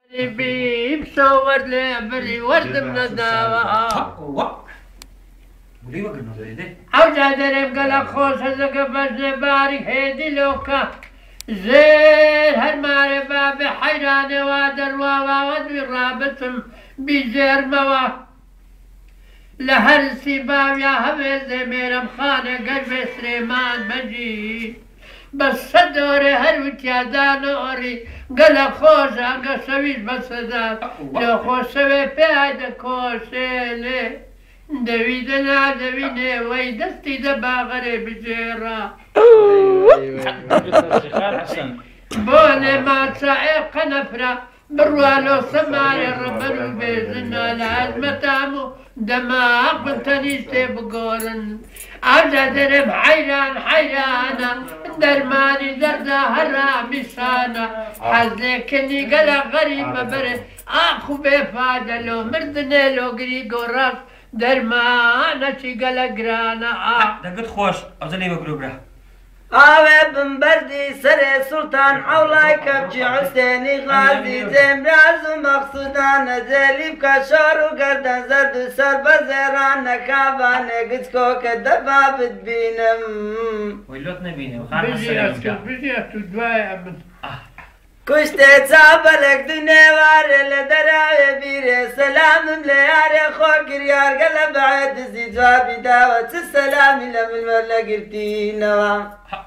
بصور لي ورد من الدواء عوجا دريم قال خوش هزك بجن بارك هيدي لوكا زير هالماري بابي حيراني وادر واوا ودوي رابطم بزير موا لهر سيباو يا هوي ميرم خانه قلبي سليمان بجي بس دوري هر وتيادا نوري قال خوش انقا سويش بس دار لو خوش سوي بيعد كوشيلي دويدنا دويني وي دستي دبا غريب جيرا بوني ما تصعيب قنفرة بروالو سماري ربنا بيزنا العزمة تامو دماغ بنتنيستي بقولن عبدا درب حيران حيرانا درماني دردا هرا مشانا حزيكني قلق غريب برد اخو بفادا لو مردني لو قريقو راس درمانا چی قلق رانا دقت خوش افضلي بقروبرا آوه بمبردی سر سلطان حولاي کبچی حسینی غازی زمراز و مقصودان زلیب کشار و گردن زرد و سر بزران نکابانه گچکو که دفا بدبینم ویلوت نبینم بجی اسکو دوای امن کشته چابلک دنیواره لدرای بیره سلامم لیاره خور گریار گل بعد زی جوابی داوت سلامی لمن ورلا گرتی نوا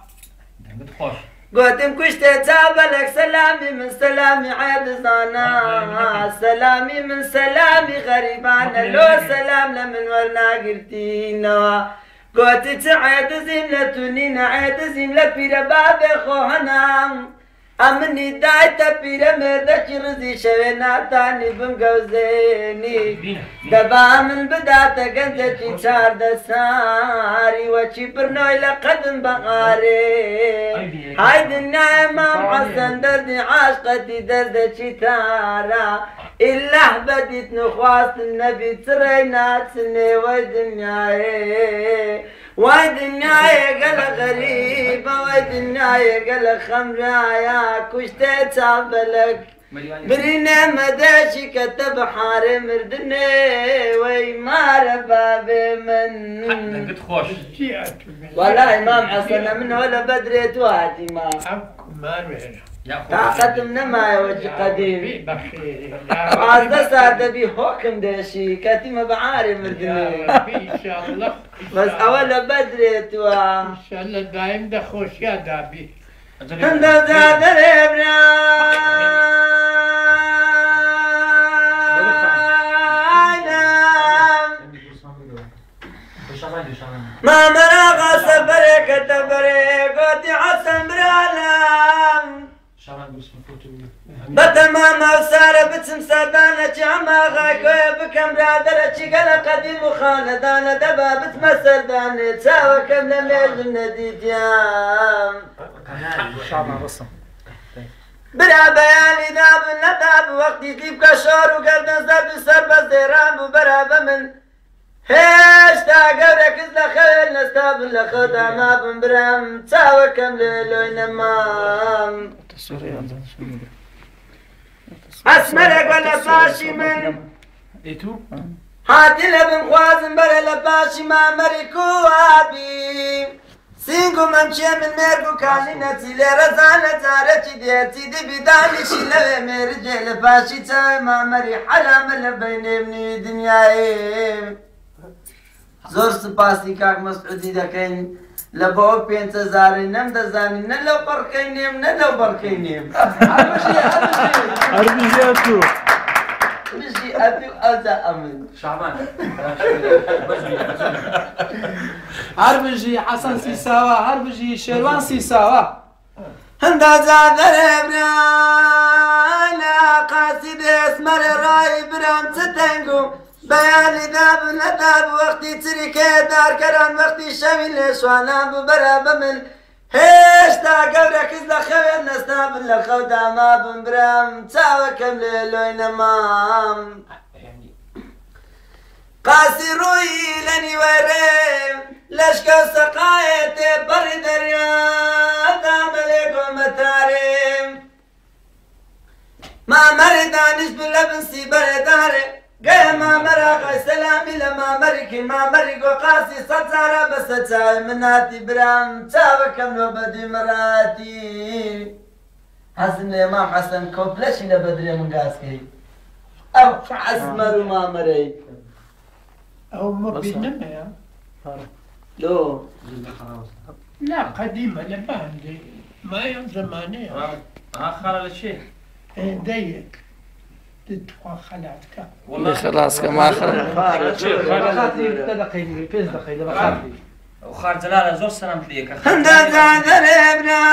قوتم كشتي تابلك سلامي من سلامي عيد زانا سلامي من سلامي غريبانا لو سلام لمن ورنا قلتي نوا قوتي تعيد زيملة تونينا عيد زيملة بيرا بابي خوهنا أمني دايتا بيرا مردك رزي شوينا تاني بمقوزيني دبا من بداتا قنزتي شار دساري وشي برنوي لقدم بغاري هايد النايمة محسن دردي عاشقتي دردشي تارا إلا بديت نخواست النبي ترينات سني ويدنياي ويدنياي قال غريبة ويدنياي قال خمرايا كشتي تعبلك برينا مداشي كتب حاري مردني وي مار بابي من دقت خوش والله امام حسن من ولا بدريت وادي ما طاقة من ما وجه قديم عزة سادة بي حكم داشي كاتمة بعاري مردني ان شاء الله بس اولا بدريت ان شاء الله دايم ده خوش يا دابي هند زاد ما مرا سفرك تفرك قوتي عسن برالم بتمام وسارة بتسم سابانة جامعة غايكوية بكم رادرة شقلة قديم وخاندانة دبا بتمثل دانة تساوى كم لميل نديديام برا بياني داب نداب وقتي تيب كشور وقردن زرد وسر بزيران وبرا بمن هيش تا قبرك ازلا خيل نستاب لخدا ما بمبرم تساوى كم ليلو نمام اسمرك ولا باشي من هاتي لبن خوازن بره لباشي ما مريكو ابي سينكو ممشي من ميركو كاني نتي لرزانة تارتي ديتي دي بداني شي لبي ميرجي لباشي تاوي ما مري حرام لبيني مني دنياي زور سپاسی کاک مسعودی دکین لبو پینت زاری نم دزانی نه لو برکینیم نه لو برکینیم هربجي أتو بجي أتو أوزا أمن شعبان هربجي حسن سيساوا هربجي شيروان سيساوا هندا زادر ابرانا قاسد اسمر راي برام تتنقو بياني داب نداب وقتي تريكي دار كران وقتي شميل شوانا ببرا من هيش تا قبرك ازلا خوين نستاب لخودا ما بمبرام تاوى كملي لوين مام قاسي روي لني ويريم لشكا سقايتي بري دريا دامليكم متاريم مامەری دانیش بن لە بنسی بەرێدارێ گەیە مامەراقای سەلامی لە مامەریکی مامەری گۆقاسی سەد جارە بەسە چاوی مناتی برام چاوەکەم لۆ بەدوی مەراتی حەزم لە ئێمام حەسەن کۆمپلەشی لە بەدرێ من گازکەی ئەو عەزمەر و مامەرەی ئەو مەبینەمەیە لۆ لا قديمة لباندي ما يوم زمانية خاله لشي ضيق تدخل خلاتك والله خلاص كما خاطري دقيقة بيز دقيقة بخاطري وخار جلالة زور سلام ليك خندا زادر ابنا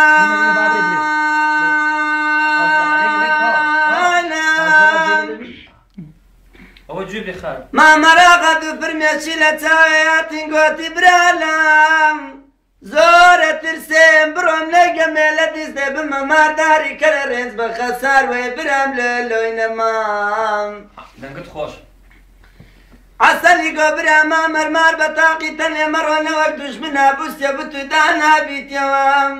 هو جيب لي خال ما مراقد فرميشي لتاياتين قوتي برالام زورة ترسم بروم لقمي لديسة بممار داري كالرينز بخسار ويبرام للوين مام دنقت خوش عسلي قبرا ما مرمار بطاقي تني مرونا وقتوش منها بوسيا بتو دانا بيت يوام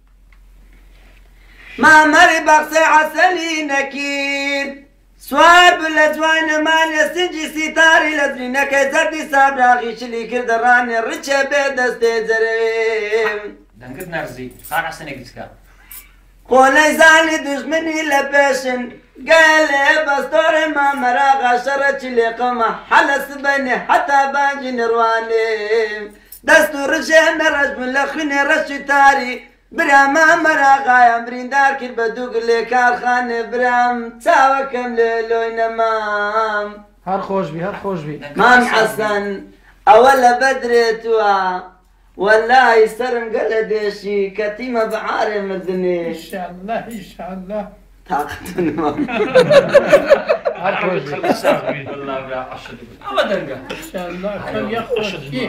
ما مري بقصي عسلي نكير سوار بالأجوان مال يسنجي ستاري لدرينك زردي سابراغي شلي كردراني رچه بدستي زريم دنقت نرزي خار عسني قلتك قولي زاني دشمني لبشن قال بستور ما مراغا شرچ لقمة حلس بني حتى باجي نرواني دستور رجين رجم لخني رشتاري برام مراغا يمرين دار كل بدوق اللي كارخان برام تاوكم للوين مام هر خوش بي هر خوش بي مام حسن أولا بدرتوا والله يسرم قلدشي كتيمة بعاري إن مدني شاء الله إن شاء الله طاقتنا هر خوش بي والله بلا أشد أبدا دنقة إن شاء الله كم يخرج فيه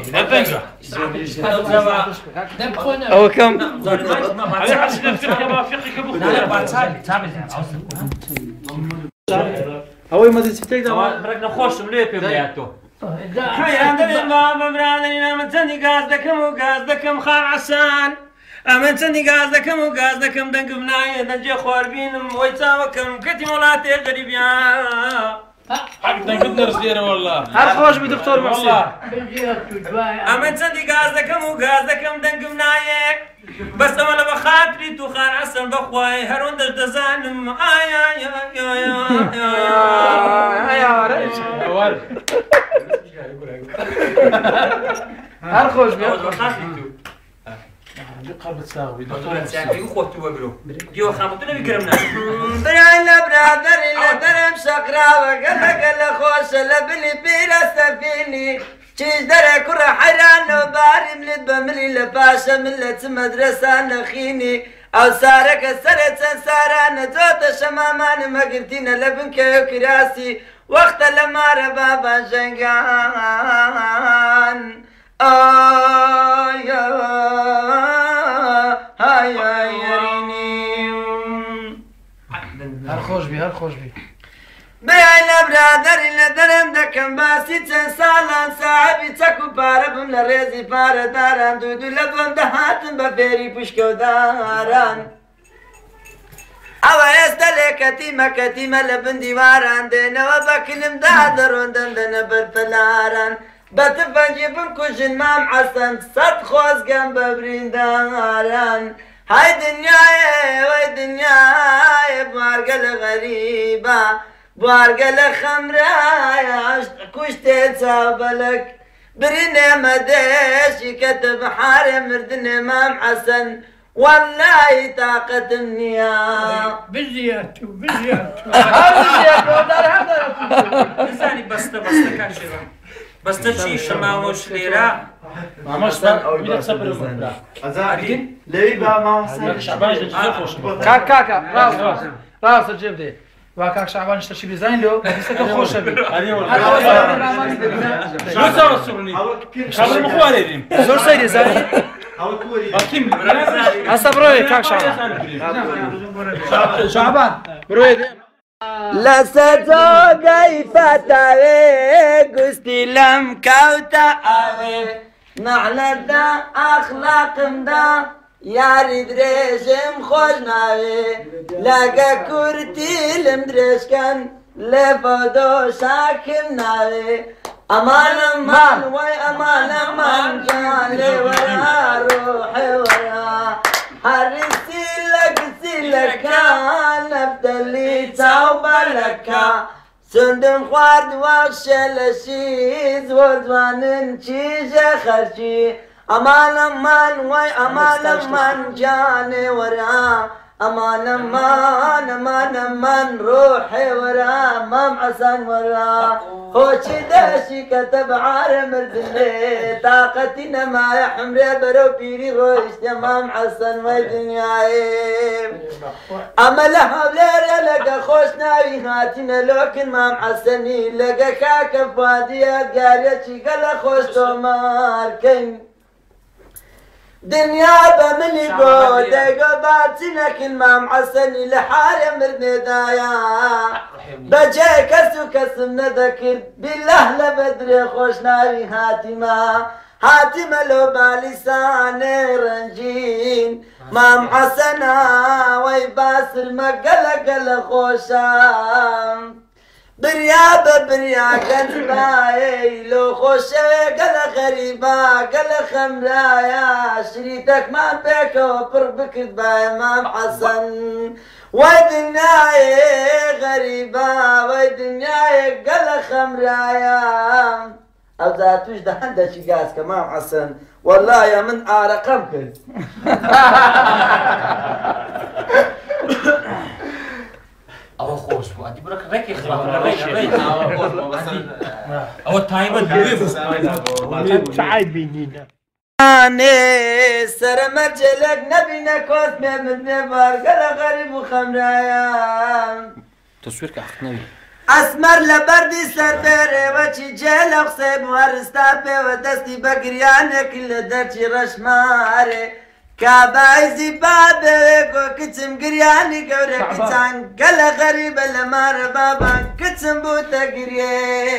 دبخونا أو كم على حسب الفقه ما فقهك هو ما تسيتك ده بركنا خوش مليت بملياتو حي عندنا بابا برادرنا من تندي قازدكم وقازدكم خار عسان أمن تندي قازدكم وقازدكم دنق بناية دنجي خواربين ويتاوكم كتي مولاتي غريب يا حق دنقتنا رسيرة والله هر خوش بي دكتور محسن أمن تندي قازدكم وقازدكم دنق بناية بس أنا بخاطري تو خار عسان بخواي هرون دش دزانم آي آي آي آي أول هر خوش بي قبل تساوي دكتور ساعتي وخوتو وقرو يو خامتنا بيكرمنا براينا برادر اللي درم شقرا وقلق خوش لبلي بيرا سفيني چیز دره كرة حيران وباري ملت بملي لباشا ملت مدرسة نخيني او سارك سرت سنساران زوت شمامان مقرتين لبن كيو كراسي وقت لما ربابا جنگان آي هاي يريني هر خوش بي هر خوش بي بيانا برادر اللي درم دكم باسي چند سالان صاحبي تكو باربم لرزي بار داران دودو لبم دهاتم بفيري پشكو داران اوا استله كتيمة لبن ديواران دينوا بكلم دادرون دندن برفلاران بتفنجي بنكوشن مام حسن صد خوز قم ببرين داران هاي دنياي وي دنياي بارقل غريبة بارقل خمراي عشت كشت تسابلك بريني مديش كتب حاري مردن امام حسن والله طاقة النيا بزيادته بزيادته لساني بسته كان شيرا بسته شي شماموش ليرا ماماش بدك صبر ومقرا أزارين ليه بقى ما شعبان جزء خوش كاكا راس الجيب دي وكاك شعبان اشتري بيزاين له بيسك خوش بي شو صار السورني شعبان مخوالي ديم زور سيدي زاين كم هسه بروي كاك شعبان بروي لستو قيفتاوي قستي لم كوتا اوي نعلى دا اخلاق دا یاری درێژم خۆش ناوێ لەگە کورتی لم درێژکەن لێ بۆ دۆشاکم ناوێ ئەمانەمان وای ئەمانەمان گیان لێ وەرا ڕۆحێ وەرا هەرسی لە گزیلەکان نەفتەلی چاوبەلەکە سندم خوارد وەخشە لە شیز وە جوانن چیژە خەرچی ئەمانەمان وای ئەمانەمان گیانێ وەرا ئەمانەمان ڕۆحێ وەرا مام حەسەن وەرا خۆچی دەشی کەتە بەعارە مردنێ تاقەتی نەمایە حمرێ بەرەو پیری ڕۆیشتە مام حەسەن وای دنیایێ ئەمە لە هەولێرە لەگە خۆش ناوی هاتینە لۆکن مام حەسەنی لەگە کاکە فادیە گارێکی گەلە خۆش تۆمارکەین دنیا بە منی گۆ دەیگۆ باچی نەکن مام حەسەنی لە حارە مردنێدایە بەجێ کەس و کەسم نەدەکرد بیلله لە بەدرێ خۆش ناوی هاتیمە لۆ بالیسانێ ڕەنجین مام حەسەنا وەی باسلمە گەلە گەلە خۆشە بریا بە بریا گەنجبایەی لۆ خۆشەوێ گەلە غەریبا گەلە خەمرایە شریتەکمان پێکەوە پڕ بکرد بایە مام حەسەن وای دنیایێ غەریبا وای دنیایێ گەلە خەمرایە ئەوجا توش دە هەندێکی گاز کە مام حەسەن وەڵایە من ئارەقەم کرد ئەوە خۆش بوو ئەدی بڕۆ ڕێکی ئەوە تایبەت ئانێ سەرمەرجێلێک نەبینە کۆت مێ مردێ بارگەلە غەریب و خەمرایە تەسوێرکە حەق نەوی ئەسمەر لە بەردی سەر بێرێوەچی جێ لە قسەی بوەرستا پێوە دەستی بە گریانێکی لە دەرچی ڕەشمارێ کابایزی بابێ گۆ کچم گریانی گەورە کچان گەلە غەریبە لە مارە بابان کچم بووتە گریێ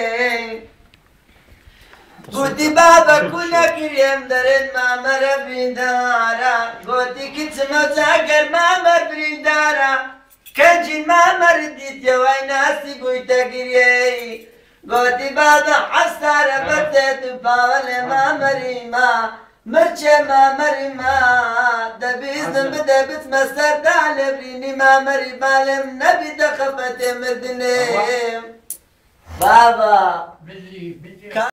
گوتی بابە کوونە گرێم دەرێت مامەرە بریندارە گوتی کچمە چاگەر مامەر بریندارە کەنجین مامەرت دیتەوەی ناسی بوویتە گریێ گوتی بابە حەسارە بەتێت و پاوە لێ مامەریما مرچێ مامەریما دەبیستم بدە بچمە سەردا لێ برینی مامەری بالێم نەبی دەخەفەتێ مردنێ بابە